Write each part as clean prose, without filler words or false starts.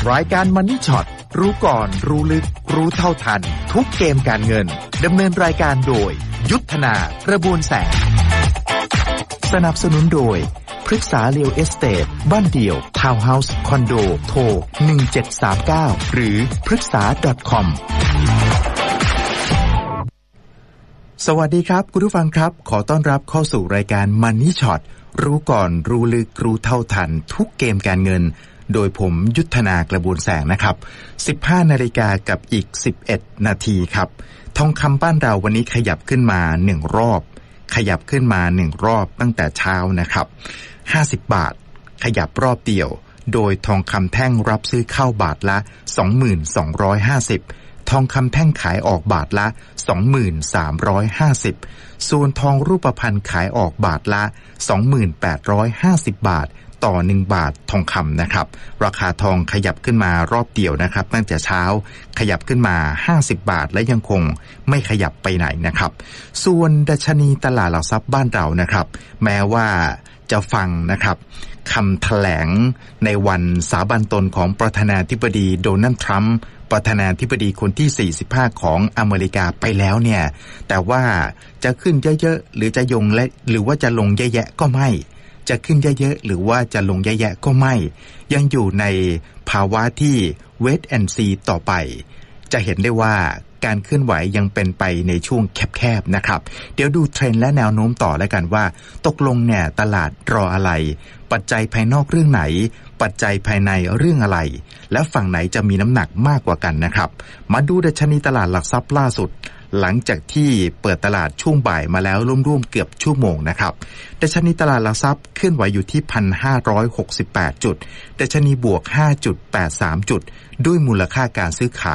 รายการมันนี่ช็อตรู้ก่อนรู้ลึกรู้เท่าทันทุกเกมการเงินดำเนินรายการโดยยุทธนากระบวนแสงสนับสนุนโดยพฤกษาเรียลเอสเตทบ้านเดี่ยวทาวน์เฮาส์คอนโดโทร1739หรือพฤกษา .com สวัสดีครับคุณผู้ฟังครับขอต้อนรับเข้าสู่รายการมันนี่ช็อตรู้ก่อนรู้ลึกรู้เท่าทันทุกเกมการเงินโดยผมยุทธนากระบวนแสงนะครับ 15 นาฬิกากับอีก11นาทีครับทองคำบ้านเราวันนี้ขยับขึ้นมา1รอบขยับขึ้นมา1รอบตั้งแต่เช้านะครับ50 บาทขยับรอบเดียวโดยทองคำแท่งรับซื้อเข้าบาทละ 2250 ทองคำแท่งขายออกบาทละ 2350 ส่วนทองรูปพรรณขายออกบาทละ 2850 บาทต่อ1บาททองคำนะครับราคาทองขยับขึ้นมารอบเดียวนะครับตั้งแต่เช้าขยับขึ้นมา50บาทและยังคงไม่ขยับไปไหนนะครับส่วนดัชนีตลาดหลักทรัพย์บ้านเรานะครับแม้ว่าจะฟังนะครับคำแถลงในวันสาบานตนของประธานาธิบดีโดนัลด์ทรัมป์ประธานาธิบดีคนที่45ของอเมริกาไปแล้วเนี่ยแต่ว่าจะขึ้นเยอะๆหรือจะยงและหรือว่าจะลงแย่ๆก็ไม่จะขึ้นเยอะๆหรือว่าจะลงแย่ๆก็ไม่ยังอยู่ในภาวะที่ wait and see ต่อไปจะเห็นได้ว่าการเคลื่อนไหวยังเป็นไปในช่วงแคบๆนะครับเดี๋ยวดูเทรนด์และแนวโน้มต่อแล้วกันว่าตกลงเนี่ยตลาดรออะไรปัจจัยภายนอกเรื่องไหนปัจจัยภายในเรื่องอะไรและฝั่งไหนจะมีน้ำหนักมากกว่ากันนะครับมาดูดัชนีตลาดหลักทรัพย์ล่าสุดหลังจากที่เปิดตลาดช่วงบ่ายมาแล้วร่วมๆเกือบชั่วโมงนะครับดัชนีตลาดหลักทรัพย์เคลื่อนไหวอยู่ที่ 1,568 จุดดัชนีบวก 5.83 จุดด้วยมูลค่าการซื้อขาย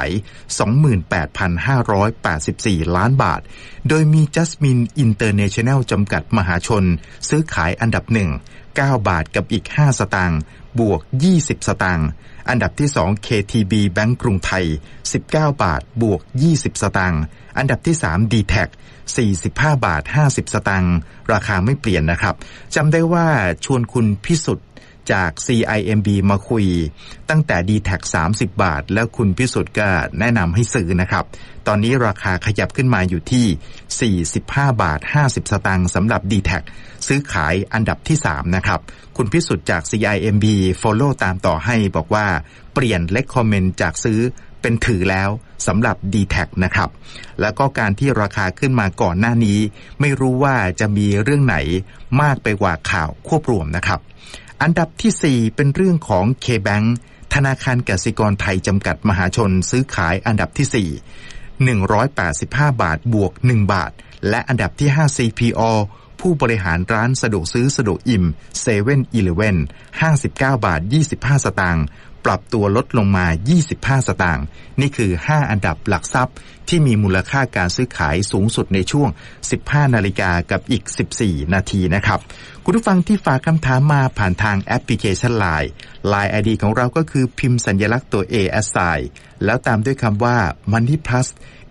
28,584 ล้านบาทโดยมีจัสมินอินเตอร์เนชั่นแนลจำกัดมหาชนซื้อขายอันดับ1 9 บาทกับอีก5สตางค์บวก20สตางค์อันดับที่2 KTB แบงก์กรุงไทย19 บาทบวก20สตางค์อันดับที่3 D-Tech 45 บาท50สตางค์ราคาไม่เปลี่ยนนะครับจำได้ว่าชวนคุณพิสุทธิ์จาก CIMB มาคุยตั้งแต่ D-Tech 30 บาทแล้วคุณพิสุทธิ์ก็แนะนำให้ซื้อนะครับตอนนี้ราคาขยับขึ้นมาอยู่ที่45บาท50สตางค์สำหรับ D-Tech ซื้อขายอันดับที่3นะครับคุณพิสุทธิ์จาก CIMB follow ตามต่อให้บอกว่าเปลี่ยน recommend จากซื้อเป็นถือแล้วสำหรับ D-Tech นะครับแล้วก็การที่ราคาขึ้นมาก่อนหน้านี้ไม่รู้ว่าจะมีเรื่องไหนมากไปกว่าข่าวควบรวมนะครับอันดับที่4เป็นเรื่องของ K-Bank ธนาคารกสิกรไทยจำกัดมหาชนซื้อขายอันดับที่4 185 บาทบวก1บาทและอันดับที่5 CPO ผู้บริหารร้านสะดวกซื้อสะดวกอิ่ม 7-Eleven 59 บาท25สตางค์ปรับตัวลดลงมา25สตางค์นี่คือ5อันดับหลักทรัพย์ที่มีมูลค่าการซื้อขายสูงสุดในช่วง 15 นาฬิกากับอีก14นาทีนะครับคุณผู้ฟังที่ฝากคำถามมาผ่านทางแอปพลิเคชัน Line ID ของเราก็คือพิมพ์สัญลักษณ์ตัว A as sign แล้วตามด้วยคำว่า Money Plus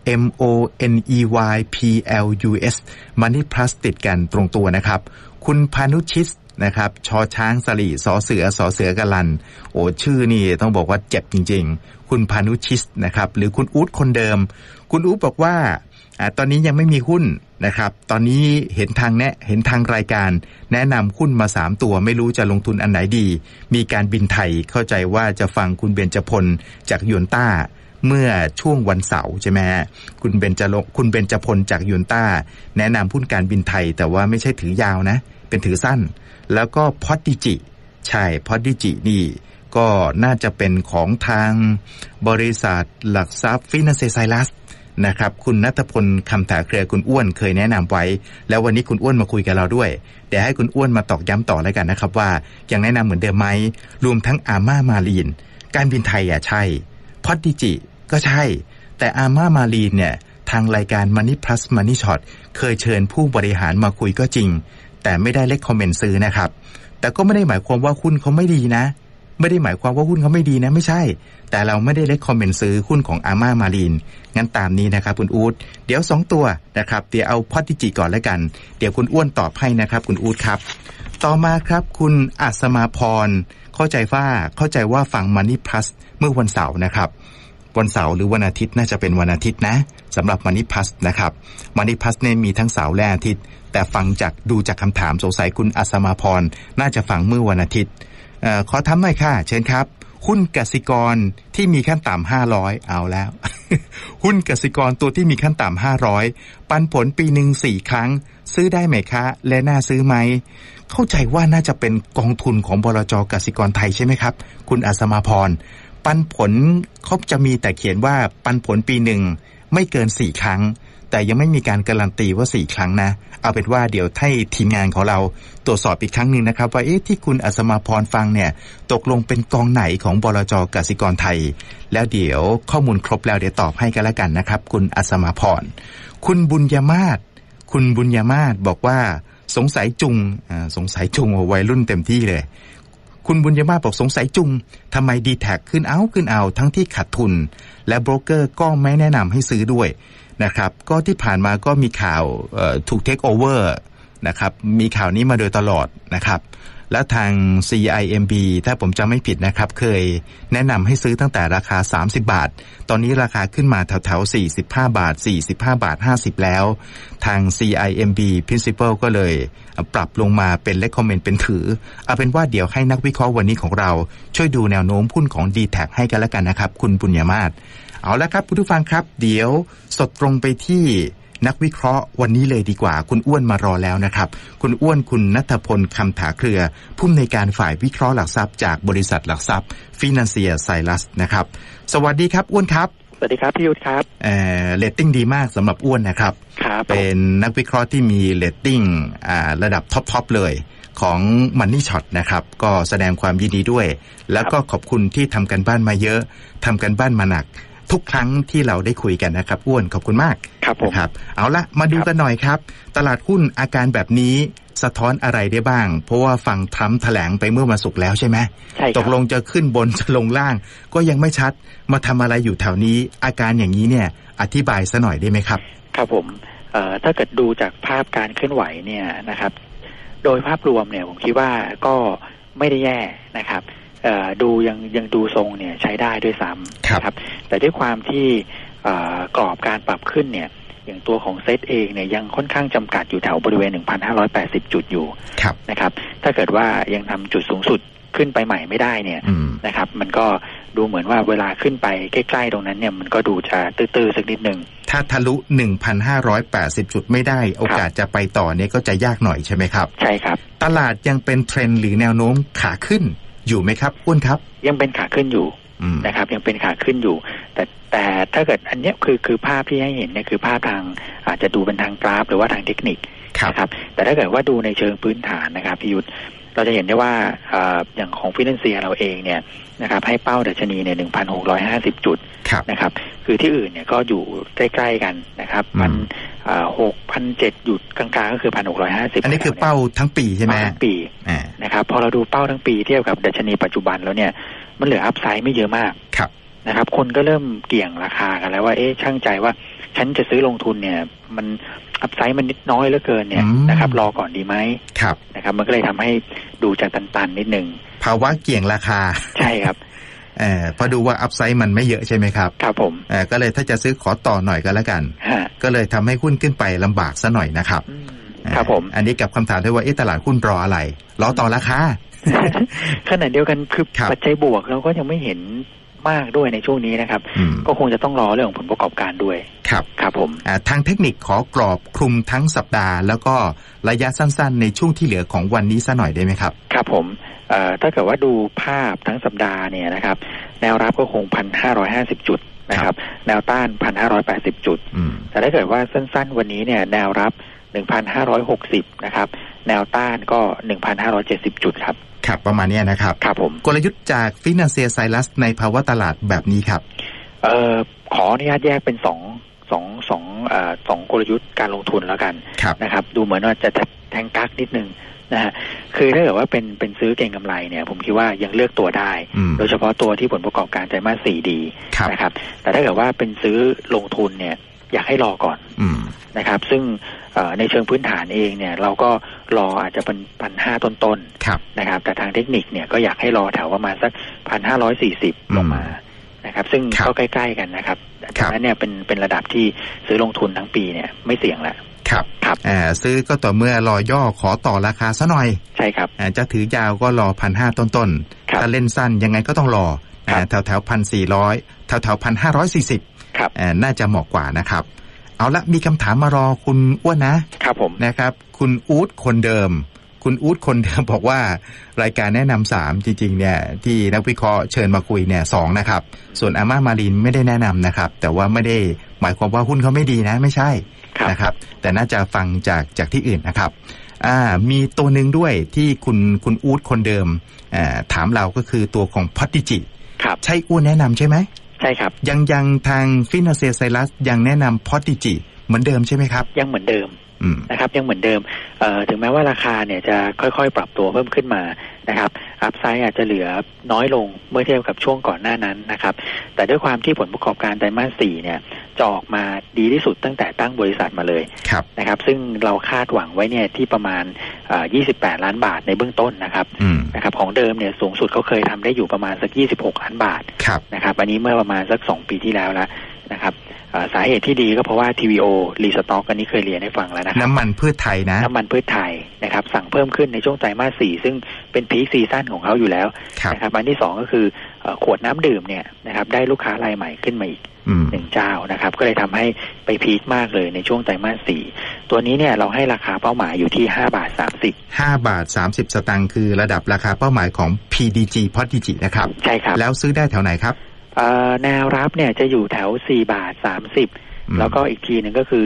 MONEYPLUS Money Plus ติดกันตรงตัวนะครับคุณพานุชิตนะครับชอช้างสลีสอเสือกะลันโอ้ชื่อนี่ต้องบอกว่าเจ็บจริงๆคุณพานุชิตนะครับหรือคุณอู๊ดคนเดิมคุณอู๊ดบอกว่าตอนนี้ยังไม่มีหุ้นนะครับตอนนี้เห็นทางรายการแนะนำหุ้นมา3ตัวไม่รู้จะลงทุนอันไหนดีมีการบินไทยเข้าใจว่าจะฟังคุณเบญจพลจากยวนต้าเมื่อช่วงวันเสาร์ใช่ไหมฮะคุณเบญจพลจากยวนต้าแนะนำหุ้นการบินไทยแต่ว่าไม่ใช่ถือยาวนะเป็นถือสั้นแล้วก็พอดดิจิใช่พอดดิจินี่ก็น่าจะเป็นของทางบริษัทหลักทรัพย์ฟินาเซไซรัสนะครับคุณณัฐพลคำถาเครือคุณอ้วนเคยแนะนำไว้แล้ววันนี้คุณอ้วนมาคุยกับเราด้วยเดี๋ยวให้คุณอ้วนมาตอกย้ำต่อแล้วกันนะครับว่ายังแนะนำเหมือนเดิมไหมรวมทั้งอาม่ามารีนการบินไทยใช่พอดดิจิก็ใช่แต่อาม่ามารีนเนี่ยทางรายการ Money Plus Money Shot เคยเชิญผู้บริหารมาคุยก็จริงแต่ไม่ได้เลคคอมเมนต์ซื้อนะครับแต่ก็ไม่ได้หมายความว่าหุ้นเขาไม่ดีนะไม่ได้หมายความว่าหุ้นเขาไม่ดีนะไม่ใช่แต่เราไม่ได้เลคคอมเมนต์ซื้อหุ้นของอาม่ามารีนงั้นตามนี้นะครับคุณอู๊ดเดี๋ยว2ตัวนะครับเดี๋ยวเอาพอดดิจิก่อนแล้วกันเดี๋ยวคุณอ้วนตอบให้นะครับคุณอู๊ดครับต่อมาครับคุณอัศมาพรเข้าใจว่าฟัง Money Plus เมื่อวันเสาร์นะครับวันเสาร์หรือวันอาทิตย์น่าจะเป็นวันอาทิตย์นะสำหรับ Money Plus นะครับ Money Plus เนี่ยมีทั้งเสาร์และอาทิตย์แต่ฟังจากดูจากคำถามสงสัยคุณอัศมาพรน่าจะฟังเมื่อวันอาทิตย์ขอทำหน่อยค่ะเชิญครับหุ้นกสิกรที่มีขั้นต่ำ500เอาแล้ว หุ้นกสิกรตัวที่มีขั้นต่ำ500ปันผลปีหนึ่ง4ครั้งซื้อได้ไหมคะและน่าซื้อไหมเข้าใจว่าน่าจะเป็นกองทุนของบลจ.กสิกรไทยใช่ไหมครับคุณอัศมาพรปันผลเขาจะมีแต่เขียนว่าปันผลปีหนึ่งไม่เกิน4ครั้งแต่ยังไม่มีการการันตีว่า4ครั้งนะเอาเป็นว่าเดี๋ยวให้ทีมงานของเราตรวจสอบอีกครั้งนึงนะครับว่าที่คุณอัศมาพรฟังเนี่ยตกลงเป็นกองไหนของบลจ.กสิกรไทยแล้วเดี๋ยวข้อมูลครบแล้วเดี๋ยวตอบให้กันแล้วกันนะครับคุณอัศมาพรคุณบุญยมาศบอกว่าสงสัยจุงวัยรุ่นเต็มที่เลยคุณบุญยมาศบอกสงสัยจุงทำไม D-Tag ขึ้นเอาทั้งที่ขาดทุนและโบรกเกอร์ก็ไม่แนะนำให้ซื้อด้วยนะครับก็ที่ผ่านมาก็มีข่าวถูกเทคโอเวอร์นะครับมีข่าวนี้มาโดยตลอดนะครับแล้วทาง CIMB ถ้าผมจำไม่ผิดนะครับเคยแนะนำให้ซื้อตั้งแต่ราคา30บาทตอนนี้ราคาขึ้นมาแถวๆ45บาท45บาท50แล้วทาง CIMB Principal ก็เลยปรับลงมาเป็น recommend เป็นถือเอาเป็นว่าเดี๋ยวให้นักวิเคราะห์วันนี้ของเราช่วยดูแนวโน้มหุ้นของ D-Tag ให้กันแล้วกันนะครับคุณปุญญมาศเอาละครับผู้ฟังครับเดี๋ยวสดตรงไปที่นักวิเคราะห์วันนี้เลยดีกว่าคุณอ้วนมารอแล้วนะครับคุณอ้วนคุณณัฐพลคำถาเครือผู้อำนวยการฝ่ายวิเคราะห์หลักทรัพย์จากบริษัทหลักทรัพย์ Financier Cyrus นะครับสวัสดีครับอ้วนครับสวัสดีครับพี่ยุทธครับเรตติ้งดีมากสำหรับอ้วนนะครับเป็นนักวิเคราะห์ที่มีเรตติ้งระดับท็อปเลยของ Money Shot นะครับก็แสดงความยินดีด้วยแล้วก็ขอบคุณที่ทำกันบ้านมาเยอะทำกันบ้านมาหนักทุกครั้งที่เราได้คุยกันนะครับอ้วนขอบคุณมากครับเอาละมาดูกันหน่อยครับตลาดหุ้นอาการแบบนี้สะท้อนอะไรได้บ้างเพราะว่าฟังทรัมป์แถลงไปเมื่อวันศุกร์แล้วใช่ไหมตกลงจะขึ้นบนจะลงล่างก็ยังไม่ชัดมาทำอะไรอยู่แถวนี้อาการอย่างนี้เนี่ยอธิบายซะหน่อยได้ไหมครับครับผมถ้าเกิดดูจากภาพการเคลื่อนไหวเนี่ยนะครับโดยภาพรวมเนี่ยผมคิดว่าก็ไม่ได้แย่นะครับดูยังดูทรงเนี่ยใช้ได้ด้วยซ้ำครับแต่ด้วยความที่กรอบการปรับขึ้นเนี่ยอย่างตัวของเซตเองเนี่ยยังค่อนข้างจำกัดอยู่แถวบริเวณ 1,580 จุดอยู่นะครับถ้าเกิดว่ายังทำจุดสูงสุดขึ้นไปใหม่ไม่ได้เนี่ยนะครับมันก็ดูเหมือนว่าเวลาขึ้นไปใกล้ๆตรงนั้นเนี่ยมันก็ดูจะตื้อๆสักนิดนึงถ้าทะลุ 1,580 จุดไม่ได้โอกาสจะไปต่อเนี่ยก็จะยากหน่อยใช่ไหมครับใช่ครับตลาดยังเป็นเทรนด์หรือแนวโน้มขาขึ้นอยู่ไหมครับอ้วนครับยังเป็นขาขึ้นอยู่นะครับยังเป็นขาขึ้นอยู่แต่ถ้าเกิดอันนี้คือภาพที่ให้เห็นเนี่ยคือภาพทางอาจจะดูเป็นทางกราฟหรือว่าทางเทคนิคนะครับแต่ถ้าเกิดว่าดูในเชิงพื้นฐานนะครับพี่ยุทธเราจะเห็นได้ว่าอย่างของฟินแลนเซียเราเองเนี่ยนะครับให้เป้าดัชนีเนี่ย 1,650 จุดนะครับคือที่อื่นเนี่ยก็อยู่ใกล้ๆกันนะครับมัน6,700 อยู่กลางๆก็คือ 1,650 อันนี้คือเป้าทั้งปีใช่ไหมทั้งปีนะครับพอเราดูเป้าทั้งปีเทียบกับดัชนีปัจจุบันแล้วเนี่ยมันเหลืออัพไซด์ไม่เยอะมากนะครับคนก็เริ่มเกี่ยงราคากันแล้วว่าช่างใจว่าฉันจะซื้อลงทุนเนี่ยมันอัพไซด์มันนิดน้อยเหลือเกินเนี่ยนะครับรอก่อนดีไหมนะครับมันก็เลยทำให้ดูจะตันๆนิดนึงภาวะเกี่ยงราคาใช่ครับพอดูว่าอัพไซด์มันไม่เยอะใช่ไหมครับครับผมก็เลยถ้าจะซื้อขอต่อหน่อยก็แล้วกันก็เลยทำให้หุ้นขึ้นไปลำบากซะหน่อยนะครับครับผมอันนี้กับคำถามที่ว่าตลาดหุ้นรออะไรรอต่อราคาขณะเดียวกันคือปัจจัยบวกเราก็ยังไม่เห็นมากด้วยในช่วงนี้นะครับก็คงจะต้องรอเรื่องของผลประกอบการด้วยครับผมทางเทคนิคขอกรอบคลุมทั้งสัปดาห์แล้วก็ระยะสั้นๆในช่วงที่เหลือของวันนี้ซะหน่อยได้ไหมครับครับผมถ้าเกิดว่าดูภาพทั้งสัปดาห์เนี่ยนะครับแนวรับก็คง 1,550 จุดนะครับแนวต้าน 1,580 จุดแต่ถ้าเกิดว่าสั้นๆวันนี้เนี่ยแนวรับ 1,560 นะครับแนวต้านก็ 1,570 จุดครับครับประมาณนี้นะครับครับผมกลยุทธ์จาก Financier Cyrus ในภาวะตลาดแบบนี้ครับขออนุญาตแยกเป็นสองกลยุทธ์การลงทุนแล้วกันนะครับดูเหมือนว่าจะแทงกั๊กนิดนึงนะฮะคือถ้าเกิดว่าเป็นซื้อเก็งกำไรเนี่ยผมคิดว่ายังเลือกตัวได้โดยเฉพาะตัวที่ผลประกอบการไตรมาส 4 ดีนะครับแต่ถ้าเกิดว่าเป็นซื้อลงทุนเนี่ยอยากให้รอก่อนนะครับซึ่งในเชิงพื้นฐานเองเนี่ยเราก็รออาจจะเป็น1,500ต้นๆนะครับแต่ทางเทคนิคเนี่ยก็อยากให้รอแถวประมาณสัก1,540ลงมานะครับซึ่งก็ใกล้ๆกันนะครับดังนั้นเนี่ยเป็นระดับที่ซื้อลงทุนทั้งปีเนี่ยไม่เสี่ยงแล้วครับซื้อก็ต่อเมื่อรอย่อขอต่อราคาซะหน่อยใช่ครับจะถือยาวก็รอ1,500ต้นๆถ้าเล่นสั้นยังไงก็ต้องรอแถว1,400แถว1,540 ครับน่าจะเหมาะกว่านะครับเอาละมีคำถามมารอคุณอ้วนนะครับผมนะครับคุณอู๊ดคนเดิมบอกว่ารายการแนะนำ3จริงๆเนี่ยที่นักวิเคราะห์เชิญมาคุยเนี่ย2นะครับส่วนอาม่ามารินไม่ได้แนะนำนะครับแต่ว่าไม่ได้หมายความว่าหุ้นเขาไม่ดีนะไม่ใช่นะครับแต่น่าจะฟังจากที่อื่นนะครับมีตัวหนึ่งด้วยที่คุณอู๊ดคนเดิมถามเราก็คือตัวของพอตติจิใช่อ้วนแนะนำใช่ไหมใช่ครับยังทางฟินาเซียไซรัสยังแนะนำพอตติจิเหมือนเดิมใช่ไหมครับยังเหมือนเดิมนะครับยังเหมือนเดิมถึงแม้ว่าราคาเนี่ยจะค่อยๆปรับตัวเพิ่มขึ้นมานะครับอัพไซด์อาจจะเหลือน้อยลงเมื่อเทียบกับช่วงก่อนหน้านั้นนะครับแต่ด้วยความที่ผลประกอบการไตรมาส4เนี่ยจะออกมาดีที่สุดตั้งแต่ตั้งบริษัทมาเลยนะครับซึ่งเราคาดหวังไว้เนี่ยที่ประมาณ28ล้านบาทในเบื้องต้นนะครับของเดิมเนี่ยสูงสุดเขาเคยทำได้อยู่ประมาณสัก26ล้านบาทนะครับอันนี้เมื่อประมาณสัก2ปีที่แล้วแล้วนะครับสาเหตุที่ดีก็เพราะว่า TVO รีสต็อกอันนี้เคยเรียนให้ฟังแล้วนะครับน้ำมันพืชไทยนะน้ำมันพืชไทยนะครับสั่งเพิ่มขึ้นในช่วงไตรมาส4ซึ่งเป็นพีคซีซั่นของเขาอยู่แล้วนะครับอันที่2ก็คือขวดน้ำดื่มเนี่ยนะครับได้ลูกค้ารายใหม่ขึ้นมาอีก1เจ้านะครับก็เลยทำให้ไปพีคมากเลยในช่วงไตรมาส4ตัวนี้เนี่ยเราให้ราคาเป้าหมายอยู่ที่5.30 สตางค์คือระดับราคาเป้าหมายของ PDG พอตติจินะครับใช่ครับแล้วซื้อได้แถวไหนครับแนวรับเนี่ยจะอยู่แถว4.30แล้วก็อีกทีหนึ่งก็คือ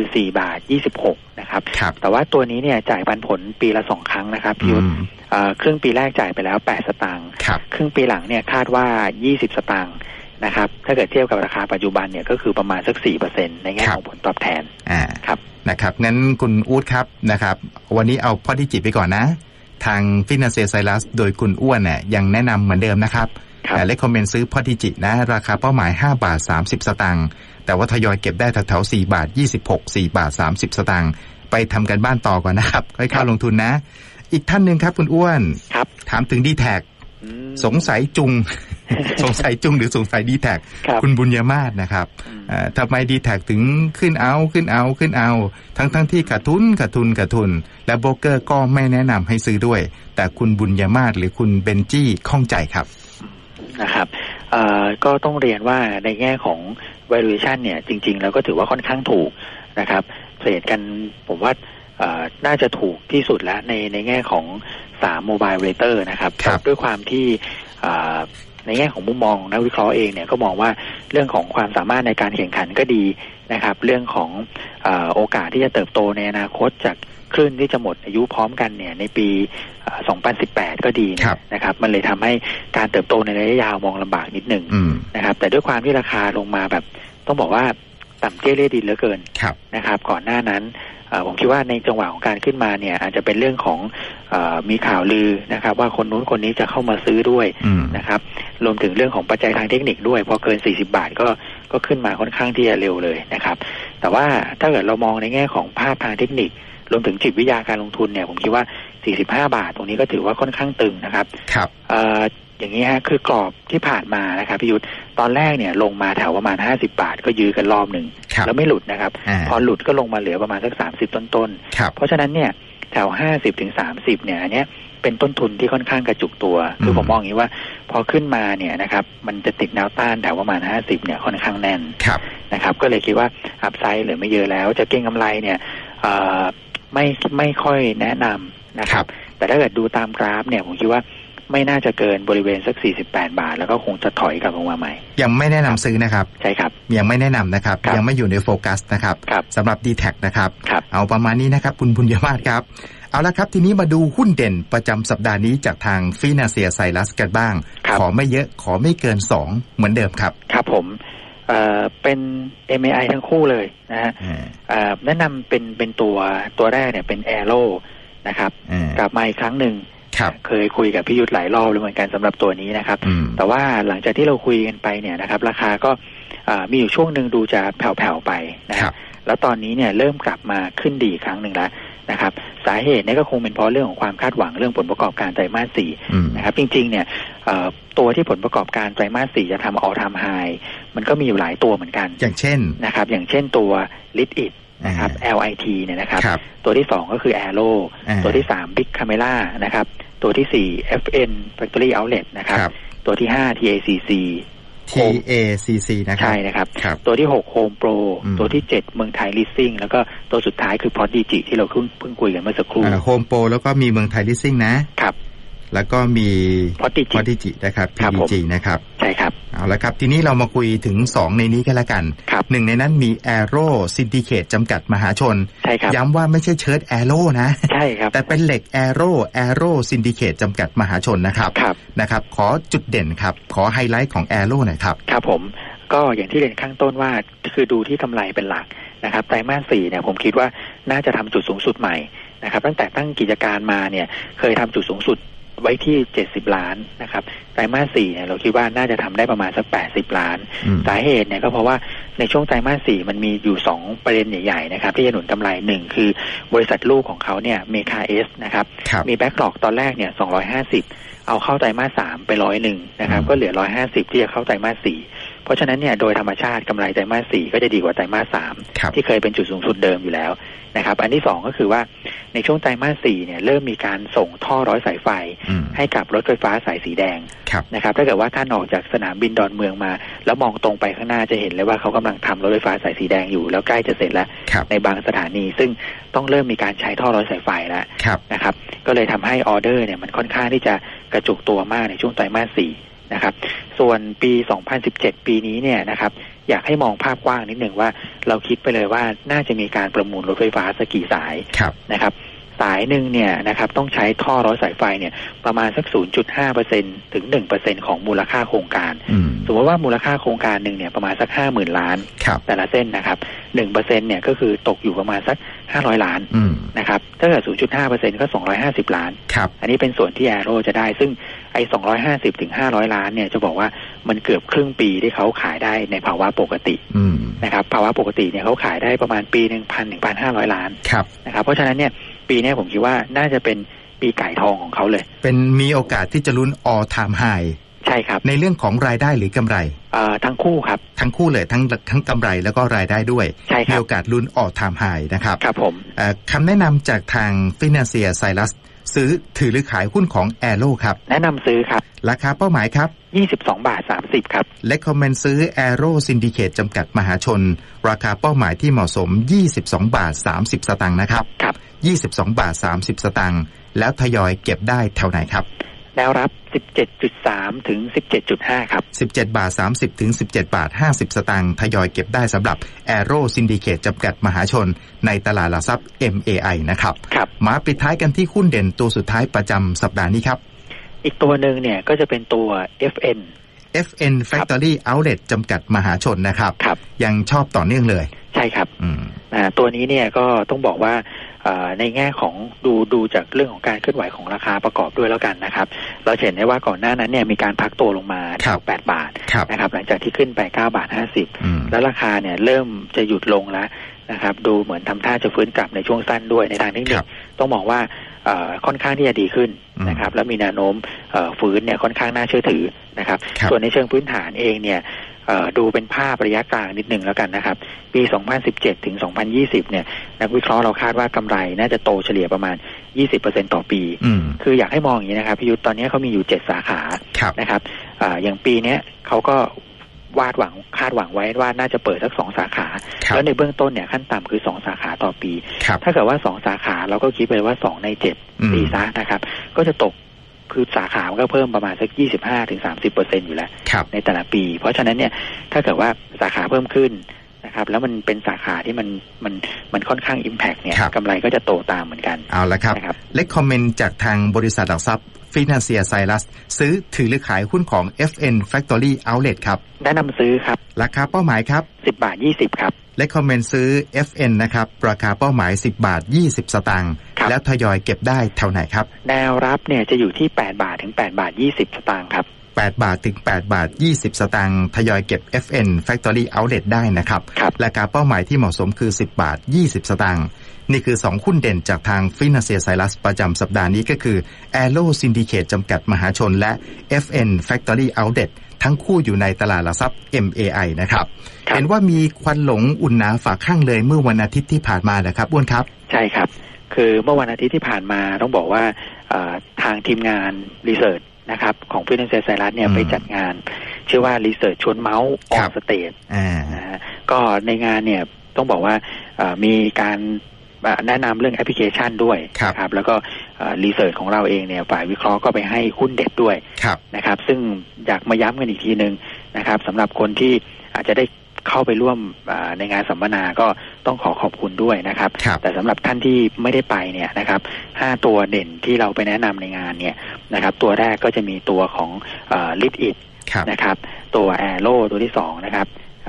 4.26นะครับแต่ว่าตัวนี้เนี่ยจ่ายปันผลปีละ2ครั้งนะครับพี่ยุทธครึ่งปีแรกจ่ายไปแล้ว8สตางค์ครึ่งปีหลังเนี่ยคาดว่า20สตางค์นะครับถ้าเกิดเทียบกับราคาปัจจุบันเนี่ยก็คือประมาณสัก 4% ในแง่ของผลตอบแทนครับนะครับงั้นคุณอู๊ดครับนะครับวันนี้เอาพอตติจิไปก่อนนะทางฟินาเซียไซรัสโดยคุณอ้วนเนี่ยยังแนะนำเหมือนเดิมนะครับเลคคอมเมนต์ซื้อพอตติจินะราคาเป้าหมาย5.30 สตางค์แต่ว่าทยอยเก็บได้แถวๆ4.26 4.30 สตางค์ไปทำกันบ้านต่อก่อนนะครับค่อยเข้าลงทุนนะอีกท่านหนึ่งครับคุณอ้วนถามถึง D-Tag สงสัยจุง หรือสงสัย D-Tag คุณบุญยมาศนะครับทำไม D-Tag ถึงขึ้นเอาทั้งที่ขาดทุนและโบรกเกอร์ก็ไม่แนะนำให้ซื้อด้วยแต่คุณบุญยมาศหรือคุณเบนจี้ข้องใจครับนะครับก็ต้องเรียนว่าในแง่ของ valuation เนี่ยจริงๆแล้วก็ถือว่าค่อนข้างถูกนะครับเทรดกันผมว่าน่าจะถูกที่สุดแล้วในแง่ของ3 mobile rater นะครับด้วยความที่ในแง่ของมุมมองนักวิเคราะห์เองเนี่ยก็มองว่าเรื่องของความสามารถในการแข่งขันก็ดีนะครับเรื่องของโอกาสที่จะเติบโตในอนาคตจากคลื่นที่จะหมดอายุพร้อมกันเนี่ยในปี2018ก็ดีนะครับมันเลยทำให้การเติบโตในระยะยาวมองลำบากนิดนึงนะครับแต่ด้วยความที่ราคาลงมาแบบต้องบอกว่าต่ำเตี้ยเลี่ยดินเหลือเกินนะครับก่อนหน้านั้นผมคิดว่าในจังหวะของการขึ้นมาเนี่ยอาจจะเป็นเรื่องของมีข่าวลือนะครับว่าคนนู้นคนนี้จะเข้ามาซื้อด้วยนะครับรวมถึงเรื่องของปัจจัยทางเทคนิคด้วยพอเกิน40 บาทก็ขึ้นมาค่อนข้างที่จะเร็วเลยนะครับแต่ว่าถ้าเกิดเรามองในแง่ของภาพทางเทคนิครวมถึงจิตวิทยาการลงทุนเนี่ยผมคิดว่า45 บาทตรงนี้ก็ถือว่าค่อนข้างตึงนะครับอย่างนี้ฮะคือกรอบที่ผ่านมานะครับพี่ยุทธตอนแรกเนี่ยลงมาแถวประมาณ50 บาทก็ยื้อกันรอบหนึ่งแล้วไม่หลุดนะครับพอหลุดก็ลงมาเหลือประมาณสัก30ต้นๆเพราะฉะนั้นเนี่ยแถว50 ถึง 30เนี่ยอันเนี้ยเป็นต้นทุนที่ค่อนข้างกระจุกตัวคือผมมองอย่างนี้ว่าพอขึ้นมาเนี่ยนะครับมันจะติดแนวต้านแถวประมาณ50เนี่ยค่อนข้างแน่นนะครับก็เลยคิดว่าอัพไซด์เหลือไม่เยอะแล้วจะเก็งกำไรเนี่ยไม่ค่อยแนะนำนะครับแต่ถ้าเกิดดูตามกราฟเนี่ยผมคิดว่าไม่น่าจะเกินบริเวณสัก48 บาทแล้วก็คงจะถอยกลับลงมาใหม่ยังไม่แนะนำซื้อนะครับใช่ครับยังไม่แนะนำนะครับยังไม่อยู่ในโฟกัสนะครับสำหรับ D-Tag นะครับเอาประมาณนี้นะครับคุณบุญยมาศครับเอาละครับทีนี้มาดูหุ้นเด่นประจำสัปดาห์นี้จากทางฟินาเซียไซรัสกันบ้างขอไม่เยอะขอไม่เกิน2เหมือนเดิมครับครับผมเป็น MAI ทั้งคู่เลยนะฮะแนะนำเป็นตัวแรกเนี่ยเป็น Aero นะครับกลับมาอีกครั้งหนึ่งเคยคุยกับพี่ยุทธหลายรอบเลยเหมือนกันสำหรับตัวนี้นะครับแต่ว่าหลังจากที่เราคุยกันไปเนี่ยนะครับราคาก็มีอยู่ช่วงหนึ่งดูจะแผ่วๆไปนะครับแล้วตอนนี้เนี่ยเริ่มกลับมาขึ้นดีครั้งหนึ่งแล้วนะครับสาเหตุนี่ก็คงเป็นเพราะเรื่องของความคาดหวังเรื่องผลประกอบการไตรมาส 4นะครับจริงๆเนี่ยตัวที่ผลประกอบการไตรมาส 4จะทำ all time high มันก็มีอยู่หลายตัวเหมือนกันอย่างเช่นนะครับอย่างเช่นตัว Lit นะครับ LIT เนี่ยนะครับตัวที่2ก็คือ Aero ตัวที่3 Big Camera นะครับตัวที่4 FN Factory Outlet นะครับตัวที่5 TACC นะครับใช่นะครับตัวที่6 Home Pro ตัวที่7เมืองไทย Leasing แล้วก็ตัวสุดท้ายคือ Prodigy ที่เราเพิ่งคุยกันเมื่อสักครู่ Home Pro แล้วก็มีเมืองไทย Leasing นะครับแล้วก็มี Prodigy นะครับ PDG นะครับใช่ครับเอาละครับทีนี้เรามาคุยถึง2ในนี้กันละกันหนึ่งในนั้นมี Aero Syndicate จำกัดมหาชนใช่ครับย้ำว่าไม่ใช่เชิ้ต Aero นะใช่ครับแต่เป็นเหล็ก Aero Syndicate จำกัดมหาชนนะครับนะครับขอจุดเด่นครับขอไฮไลท์ของ Aero หน่อยครับครับผมก็อย่างที่เรียนข้างต้นว่าคือดูที่กำไรเป็นหลักนะครับไตรมาส 4เนี่ยผมคิดว่าน่าจะทำจุดสูงสุดใหม่นะครับตั้งแต่ตั้งกิจการมาเนี่ยเคยทำจุดสูงสุดไว้ที่70ล้านนะครับไตรมาส 4เนี่ยเราคิดว่าน่าจะทำได้ประมาณสัก80ล้านสาเหตุเนี่ยก็เพราะว่าในช่วงไตรมาส 4มันมีอยู่2ประเด็นใหญ่ๆนะครับที่จะหนุนกำไร1คือบริษัทลูกของเขาเนี่ยเมคาเอสนะครับมีแบ็คล็อกตอนแรกเนี่ย250เอาเข้าไตรมาส 3ไป100นะครับก็เหลือ150ที่จะเข้าไตรมาส 4เพราะฉะนั้นเนี่ยโดยธรรมชาติกำไรไตรมาส 4ก็จะดีกว่าไตรมาส 3ที่เคยเป็นจุดสูงสุดเดิมอยู่แล้วนะครับอันที่2ก็คือว่าในช่วงไตรมาส 4เนี่ยเริ่มมีการส่งท่อร้อยสายไฟให้กับรถไฟฟ้าสายสีแดงนะครับถ้าเกิดว่าท่านออกจากสนามบินดอนเมืองมาแล้วมองตรงไปข้างหน้าจะเห็นเลยว่าเขากำลังทำรถไฟฟ้าสายสีแดงอยู่แล้วใกล้จะเสร็จแล้วในบางสถานีซึ่งต้องเริ่มมีการใช้ท่อร้อยสายไฟแล้วนะครับก็เลยทำให้ออเดอร์เนี่ยมันค่อนข้างที่จะกระจุกตัวมากในช่วงไตรมาส 4นะครับส่วนปี 2017 ปีนี้เนี่ยนะครับอยากให้มองภาพกว้างนิดหนึ่งว่าเราคิดไปเลยว่าน่าจะมีการประมูลรถไฟฟ้าสักกี่สายนะครับสายหนึ่งเนี่ยนะครับต้องใช้ท่อร้อยสายไฟเนี่ยประมาณสัก 0.5% ถึง 1% ของมูลค่าโครงการสมมติว่ามูลค่าโครงการหนึ่งเนี่ยประมาณสัก 50,000 ล้านแต่ละเส้นนะครับ 1% เนี่ยก็คือตกอยู่ประมาณสัก500ล้านนะครับถ้าเกิด 0.5% ก็250ล้านอันนี้เป็นส่วนที่ Aero จะได้ซึ่งไอ้250ถึง500ล้านเนี่ยจะบอกว่ามันเกือบครึ่งปีที่เขาขายได้ในภาวะปกตินะครับภาวะปกติเนี่ยเขาขายได้ประมาณปีนึง 1,000-1,500 ล้านนะครับเพราะฉะนั้นเนี่ยปีนี้ผมคิดว่าน่าจะเป็นปีไก่ทองของเขาเลยเป็นมีโอกาสที่จะลุ้น all time high ใช่ครับในเรื่องของรายได้หรือกำไรทั้งคู่ครับทั้งคู่เลยทั้งกำไรแล้วก็รายได้ด้วยใช่ครับมีโอกาสลุ้น all time high นะครับครับผมคำแนะนำจากทาง Financial Cyrus ซื้อถือหรือขายหุ้นของ Aero ครับแนะนำซื้อครับราคาเป้าหมายครับ 22.30 ครับและคอมเมนต์ซื้อ Aero Syndicate จำกัดมหาชนราคาเป้าหมายที่เหมาะสม 22.30 สตางค์นะครับ22.30 สตางค์แล้วทยอยเก็บได้แถวไหนครับแนวรับ 17.3 ถึง 17.5 ครับ 17.30 ถึง 17.50 สตางค์ทยอยเก็บได้สำหรับ Aero Syndicate จำกัดมหาชนในตลาดหลักทรัพย์ MAI นะครับมาปิดท้ายกันที่หุ้นเด่นตัวสุดท้ายประจำสัปดาห์นี้ครับอีกตัวหนึ่งเนี่ยก็จะเป็นตัว FN Factory Outlet จำกัดมหาชนนะครับยังชอบต่อเนื่องเลยใช่ครับตัวนี้เนี่ยก็ต้องบอกว่าในแง่ของดูจากเรื่องของการเคลื่อนไหวของราคาประกอบด้วยแล้วกันนะครับเราเห็นได้ว่าก่อนหน้านั้นเนี่ยมีการพักตัวลงมา8 บาทนะครับหลังจากที่ขึ้นไป9.50 แล้วราคาเนี่ยเริ่มจะหยุดลงแล้วนะครับดูเหมือนทำท่าจะฟื้นกลับในช่วงสั้นด้วยในทางเทคนิคต้องมองว่าค่อนข้างที่จะดีขึ้นนะครับแล้วมีแนวโน้มฟื้นเนี่ยค่อนข้างน่าเชื่อถือนะครับส่วนในเชิงพื้นฐานเองเนี่ยดูเป็นภาพระยะกลางนิดนึงแล้วกันนะครับปี 2017 ถึง 2020 เนี่ยนักวิเคราะห์เราคาดว่ากำไรน่าจะโตเฉลี่ยประมาณ 20% ต่อปีคืออยากให้มองอย่างนี้นะครับพี่ยุทธตอนนี้เขามีอยู่7สาขานะครับอย่างปีนี้เขาก็คาดหวังไว้ว่าน่าจะเปิดสัก2สาขาแล้วในเบื้องต้นเนี่ยขั้นต่ำคือ2สาขาต่อปีถ้าเกิดว่า2สาขาเราก็คิดไปว่า2ใน7ตีซะนะครับก็จะตกคือสาขามันก็เพิ่มประมาณสัก 25-30% อยู่แล้วในแต่ละปีเพราะฉะนั้นเนี่ยถ้าเกิดว่าสาขาเพิ่มขึ้นนะครับแล้วมันเป็นสาขาที่มันค่อนข้าง impact เนี่ยกำไรก็จะโตตามเหมือนกันเอาละครับเล็กคอมเมนต์จากทางบริษัทหลักทรัพย์ Financial Cyrus ซื้อถือหรือขายหุ้นของ FN Factory Outlet ครับแนะนำซื้อครับราคาเป้าหมายครับ 10.20 ครับและคอมเมนต์ซื้อ FN นะครับราคาเป้าหมาย10.20 สตางค์แล้วทยอยเก็บได้เท่าไหนครับแนวรับเนี่ยจะอยู่ที่8 บาทถึง8.20 สตางค์ครับ 8 บาทถึง8 บาท 20 สตางค์ทยอยเก็บ FN Factory Outlet ได้นะครับราคาเป้าหมายที่เหมาะสมคือ10 บาท 20 สตางค์นี่คือ2หุ้นเด่นจากทาง Financial Silas ประจำสัปดาห์นี้ก็คือ Aero Syndicate จำกัดมหาชนและ FN Factory Outlet ทั้งคู่อยู่ในตลาดหลักทรัพย์ MAI นะครับเห็นว่ามีควันหลงอุ่นหนาฝาข้างเลยเมื่อวันอาทิตย์ที่ผ่านมานะครับอ้วนครับใช่ครับคือเมื่อวันอาทิตย์ที่ผ่านมาต้องบอกว่าทางทีมงานรีเสิร์ชนะครับของ Financial Silas เนี่ยไปจัดงานชื่อว่ารีเสิร์ชชวนเมาส์ออนสเตจนะฮะก็ในงานเนี่ยต้องบอกว่ามีการแนะนำเรื่องแอปพลิเคชันด้วยครับแล้วก็รีเสิร์ชของเราเองเนี่ยฝ่ายวิเคราะห์ก็ไปให้หุ้นเด็ดด้วยนะครับซึ่งอยากมาย้ำกันอีกทีนึงนะครับสำหรับคนที่อาจจะได้เข้าไปร่วมในงานสัมมนาก็ต้องขอบคุณด้วยนะครับแต่สำหรับท่านที่ไม่ได้ไปเนี่ยนะครับ5ตัวเด่นที่เราไปแนะนำในงานเนี่ยนะครับตัวแรกก็จะมีตัวของLititนะครับตัว Aero ตัวที่2นะครับ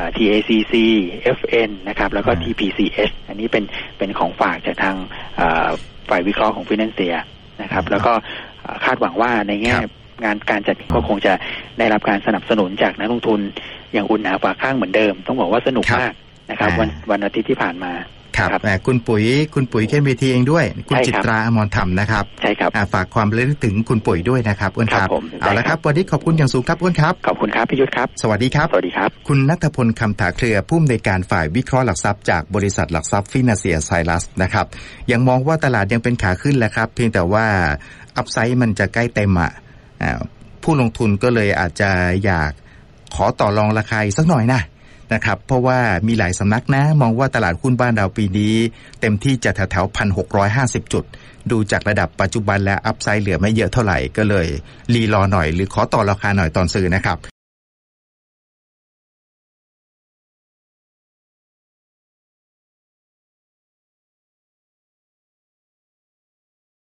TACC FN นะครับแล้วก็ TPCS อันนี้เป็นของฝากจากทางฝ่ายวิเคราะห์ของ Financial นะครับแล้วก็คาดหวังว่าในแง่งานการจัดก็คงจะได้รับการสนับสนุนจากนักลงทุนอย่างอุ่นหนาฝาข้างเหมือนเดิมต้องบอกว่าสนุกมากนะครับวันอาทิตย์ที่ผ่านมาครับคุณปุ๋ยเข้มวีทีเองด้วยคุณจิตราอมรธรรมนะครับใช่ครับฝากความระลึกถึงคุณปุ๋ยด้วยนะครับอ้วนครับเอาละครับวันนี้ขอบคุณอย่างสูงครับอ้วนครับขอบคุณครับพี่ยุทธครับสวัสดีครับสวัสดีครับคุณณัฐพลคำถาเครือผู้อำนวยการฝ่ายวิเคราะห์หลักทรัพย์จากบริษัทหลักทรัพย์ Financial Silas นะครับยังมองว่าตลาดยังเป็นขาขึ้นแหละครับเพียงแต่ว่าอัพไซด์มันจะใกล้เต็มผู้ลงทุนก็เลยอาจจะอยากขอต่อรองราคาอีกสักหน่อยนะครับเพราะว่ามีหลายสำนักนะมองว่าตลาดหุ้นบ้านเราปีนี้เต็มที่จะแถวๆ 1,650 จุดดูจากระดับปัจจุบันและอัพไซด์เหลือไม่เยอะเท่าไหร่ก็เลยรีรอหน่อยหรือขอต่อราคาหน่อยตอนซื้อนะครับ